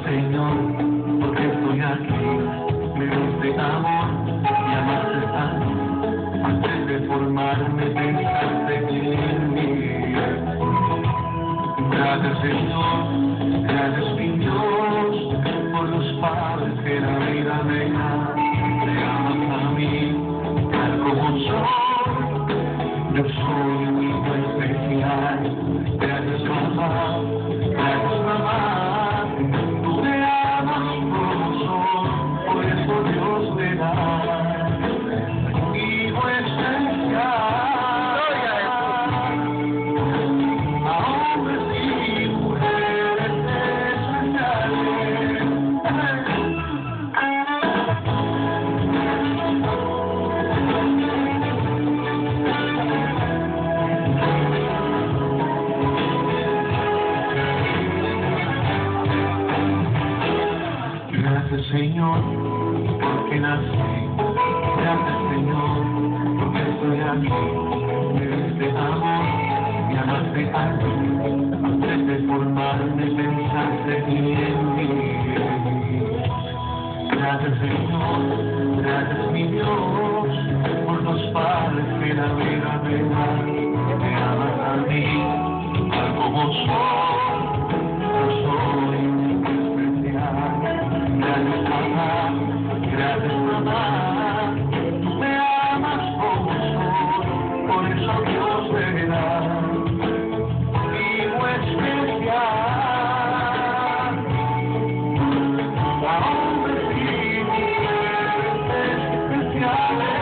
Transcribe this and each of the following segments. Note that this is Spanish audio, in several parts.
Señor, porque estoy aquí, me diste amor y amaste tanto, antes de formarme pensaste en mí. Gracias Señor, gracias mi Dios, por los padres que la vida me da, me amas a mí, tal como soy, yo soy un hijo especial. Gracias papá, gracias mamá. Por eso Dios me da hijo especial a hombres y mujeres especiales. Gracias Señor, porque nací. Gracias Señor, porque estoy aquí. Me diste amor, me amaste tanto, antes de formarme pensaste en mí. Gracias Señor, gracias mi Dios, por los padres que la vida me da. Me amas a mí, tal como soy, yo soy. Gracias papá, gracias mamá, tú me amas como soy, por eso Dios me da hijo especial a hombres y mujeres especiales.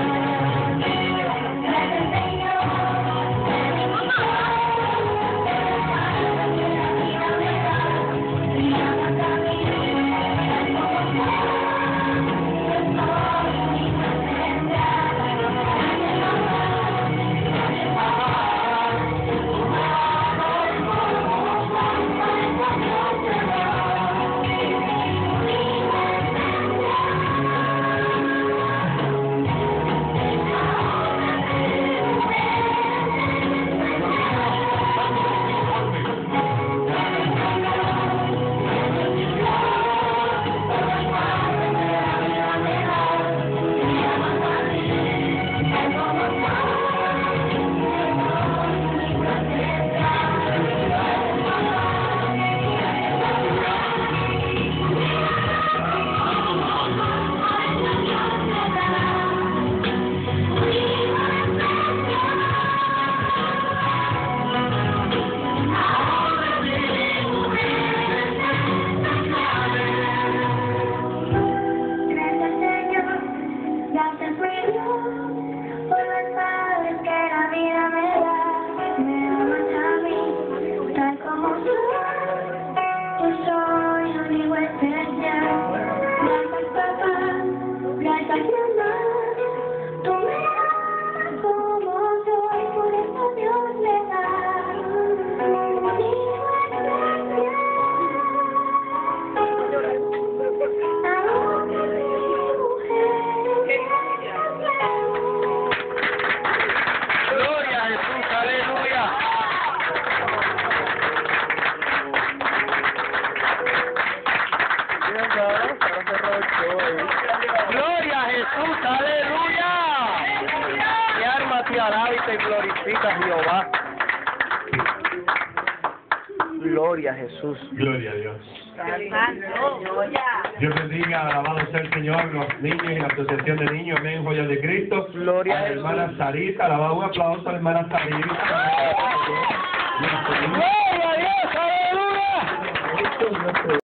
Gloria a Jesús, aleluya. Mi alma te alaba y te glorifica, Jehová. Gloria a Jesús. Gloria a Dios. Dios bendiga, alabado sea el Señor, los niños y la asociación de niños, amén, joyas de Cristo. Gloria a la hermana Sarita, alabado, un aplauso a la hermana Sarita.